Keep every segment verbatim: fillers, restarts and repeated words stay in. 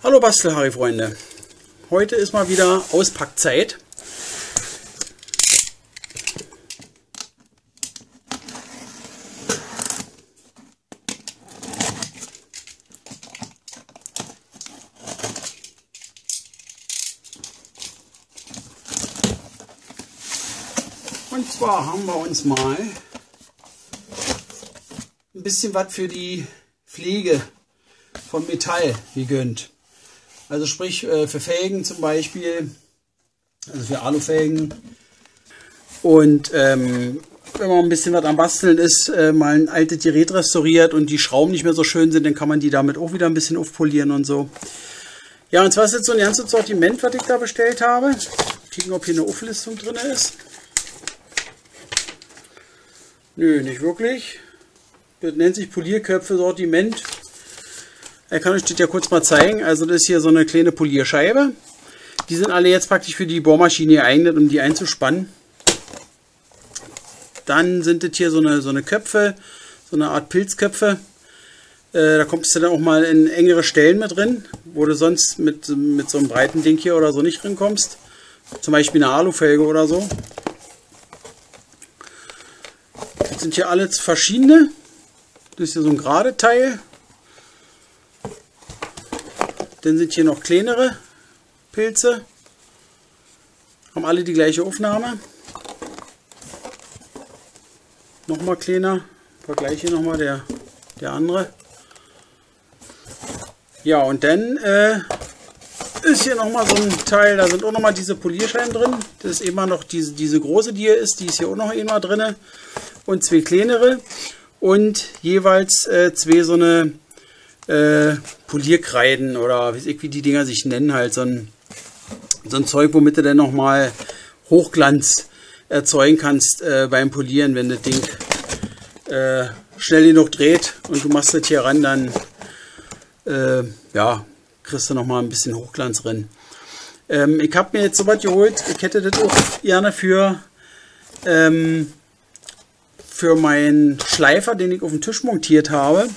Hallo Bastel-Harry-Freunde, heute ist mal wieder Auspackzeit. Und zwar haben wir uns mal ein bisschen was für die Pflege von Metall gegönnt. Also sprich äh, für Felgen zum Beispiel, also für Alufelgen. Und ähm, wenn man ein bisschen was am Basteln ist, äh, mal ein altes Gerät restauriert und die Schrauben nicht mehr so schön sind, dann kann man die damit auch wieder ein bisschen aufpolieren und so. Ja, und zwar ist jetzt so ein ganzes Sortiment, was ich da bestellt habe. Gucken, ob hier eine Auflistung drin ist. Nö, nicht wirklich. Das nennt sich Polierköpfe Sortiment. Ich kann euch das ja kurz mal zeigen. Also das ist hier so eine kleine Polierscheibe. Die sind alle jetzt praktisch für die Bohrmaschine geeignet, um die einzuspannen. Dann sind das hier so eine, so eine Köpfe, so eine Art Pilzköpfe. Äh, da kommst du dann auch mal in engere Stellen mit drin, wo du sonst mit, mit so einem breiten Ding hier oder so nicht reinkommst. Zum Beispiel eine Alufelge oder so. Das sind hier alles verschiedene. Das ist hier so ein gerade Teil. Dann sind hier noch kleinere Pilze. Haben alle die gleiche Aufnahme. Nochmal kleiner. Vergleiche nochmal der, der andere. Ja, und dann äh, ist hier nochmal so ein Teil. Da sind auch nochmal diese Polierscheiben drin. Das ist immer noch diese, diese große, die hier ist. Die ist hier auch noch immer drin. Und zwei kleinere. Und jeweils äh, zwei so eine Äh, Polierkreiden oder weiß ich, wie die Dinger sich nennen, halt so ein, so ein Zeug, womit du dann nochmal Hochglanz erzeugen kannst äh, beim Polieren, wenn das Ding äh, schnell genug dreht und du machst das hier ran, dann äh, ja, kriegst du nochmal ein bisschen Hochglanz drin. Ähm, ich habe mir jetzt sowas geholt, ich hätte das auch gerne für ähm, für meinen Schleifer, den ich auf den Tisch montiert habe.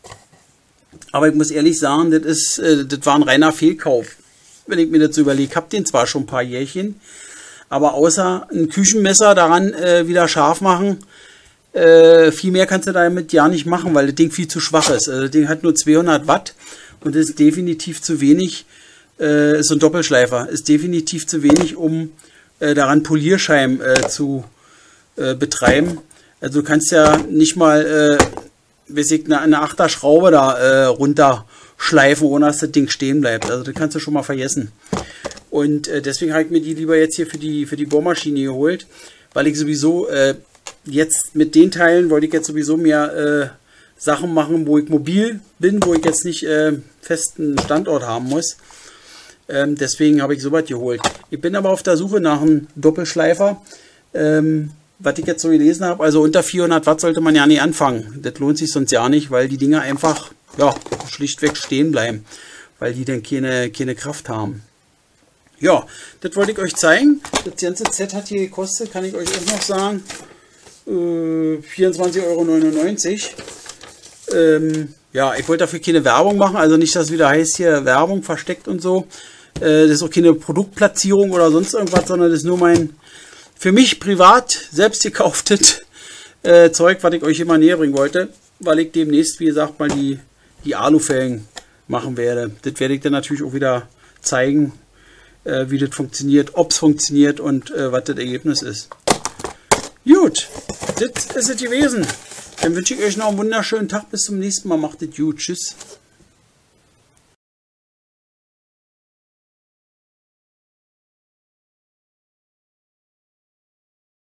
Aber ich muss ehrlich sagen, das, ist, äh, das war ein reiner Fehlkauf, wenn ich mir das so überlege. Ich habe den zwar schon ein paar Jährchen, aber außer ein Küchenmesser daran äh, wieder scharf machen, äh, viel mehr kannst du damit ja nicht machen, weil das Ding viel zu schwach ist. Also das Ding hat nur zweihundert Watt und ist definitiv zu wenig, äh, ist so ein Doppelschleifer, ist definitiv zu wenig, um äh, daran Polierscheiben äh, zu äh, betreiben. Also du kannst ja nicht mal äh, weiß ich, eine, eine Achterschraube da äh, runterschleifen, ohne dass das Ding stehen bleibt. Also das kannst du schon mal vergessen. Und äh, deswegen habe ich mir die lieber jetzt hier für die, für die Bohrmaschine geholt, weil ich sowieso äh, jetzt mit den Teilen wollte ich jetzt sowieso mehr äh, Sachen machen, wo ich mobil bin, wo ich jetzt nicht äh, festen Standort haben muss. Ähm, deswegen habe ich sowas geholt. Ich bin aber auf der Suche nach einem Doppelschleifer. Ähm, Was ich jetzt so gelesen habe, also unter vierhundert Watt sollte man ja nicht anfangen. Das lohnt sich sonst ja nicht, weil die Dinger einfach ja, schlichtweg stehen bleiben, weil die dann keine, keine Kraft haben. Ja, das wollte ich euch zeigen. Das ganze Set hat hier gekostet, kann ich euch auch noch sagen, äh, vierundzwanzig Euro neunundneunzig. Ähm, ja, ich wollte dafür keine Werbung machen, also nicht, dass es wieder heißt, hier Werbung versteckt und so. Äh, das ist auch keine Produktplatzierung oder sonst irgendwas, sondern das ist nur mein für mich privat selbst gekauftes äh, Zeug, was ich euch immer näher bringen wollte, weil ich demnächst, wie gesagt, mal die, die Alufelgen machen werde. Das werde ich dann natürlich auch wieder zeigen, äh, wie das funktioniert, ob es funktioniert und äh, was das Ergebnis ist. Gut, das ist es gewesen. Dann wünsche ich euch noch einen wunderschönen Tag. Bis zum nächsten Mal. Macht es gut. Tschüss.